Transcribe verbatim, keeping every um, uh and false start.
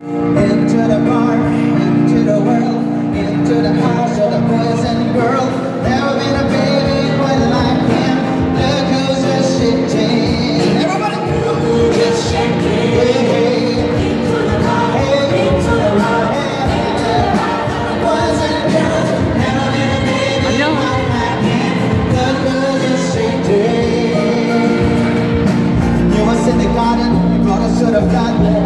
Into the bar, into the world, into the house of the boys and girls. Never been a baby quite like him. Look who's just shitting. Everybody, just shaking. Hey, hey. Into the bar, into the bar, into the house of the boys and girls. Never been a baby quite like him. Look who's just shitting. You was in the garden, you brought us to the flat.